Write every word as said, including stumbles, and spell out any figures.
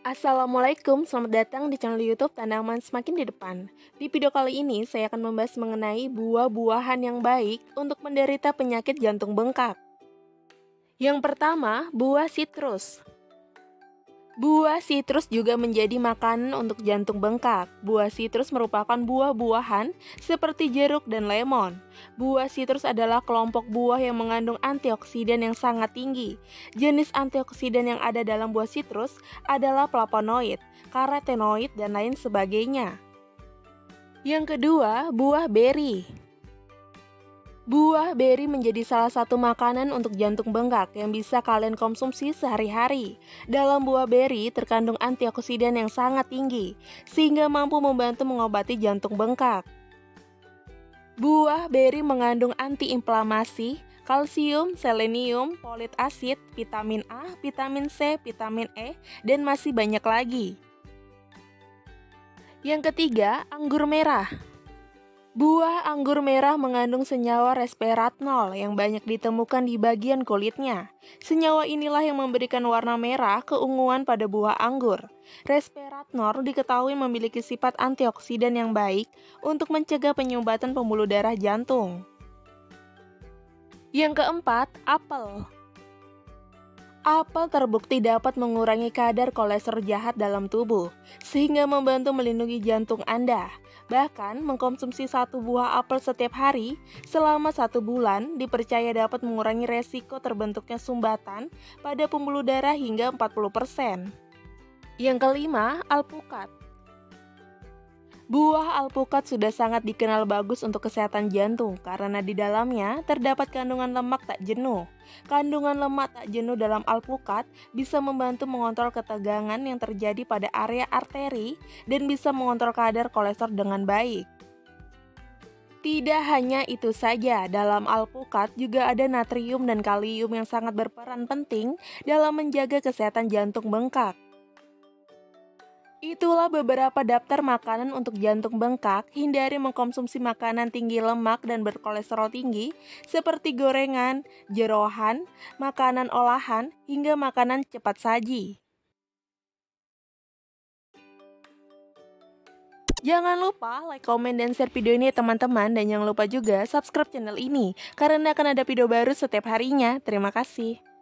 Assalamualaikum, selamat datang di channel YouTube Tanaman Semakin di Depan. Di video kali ini, saya akan membahas mengenai buah-buahan yang baik untuk menderita penyakit jantung bengkak. Yang pertama, buah sitrus. Buah sitrus juga menjadi makanan untuk jantung bengkak. Buah sitrus merupakan buah-buahan seperti jeruk dan lemon. Buah sitrus adalah kelompok buah yang mengandung antioksidan yang sangat tinggi. Jenis antioksidan yang ada dalam buah sitrus adalah flavonoid, karotenoid, dan lain sebagainya. Yang kedua, buah beri. Buah beri menjadi salah satu makanan untuk jantung bengkak yang bisa kalian konsumsi sehari-hari. Dalam buah beri terkandung antioksidan yang sangat tinggi, sehingga mampu membantu mengobati jantung bengkak. Buah beri mengandung antiinflamasi, kalsium, selenium, folit asid, vitamin A, vitamin C, vitamin E, dan masih banyak lagi. Yang ketiga, anggur merah. Buah anggur merah mengandung senyawa resveratrol yang banyak ditemukan di bagian kulitnya. Senyawa inilah yang memberikan warna merah keunguan pada buah anggur. Resveratrol diketahui memiliki sifat antioksidan yang baik untuk mencegah penyumbatan pembuluh darah jantung. Yang keempat, apel. Apel terbukti dapat mengurangi kadar kolesterol jahat dalam tubuh, sehingga membantu melindungi jantung Anda. Bahkan, mengkonsumsi satu buah apel setiap hari selama satu bulan dipercaya dapat mengurangi resiko terbentuknya sumbatan pada pembuluh darah hingga empat puluh persen. Yang kelima, alpukat. Buah alpukat sudah sangat dikenal bagus untuk kesehatan jantung karena di dalamnya terdapat kandungan lemak tak jenuh. Kandungan lemak tak jenuh dalam alpukat bisa membantu mengontrol ketegangan yang terjadi pada area arteri dan bisa mengontrol kadar kolesterol dengan baik. Tidak hanya itu saja, dalam alpukat juga ada natrium dan kalium yang sangat berperan penting dalam menjaga kesehatan jantung bengkak. Itulah beberapa daftar makanan untuk jantung bengkak. Hindari mengkonsumsi makanan tinggi lemak dan berkolesterol tinggi seperti gorengan, jeroan, makanan olahan, hingga makanan cepat saji. Jangan lupa like, komen, dan share video ini teman-teman. Dan jangan lupa juga subscribe channel ini karena akan ada video baru setiap harinya. Terima kasih.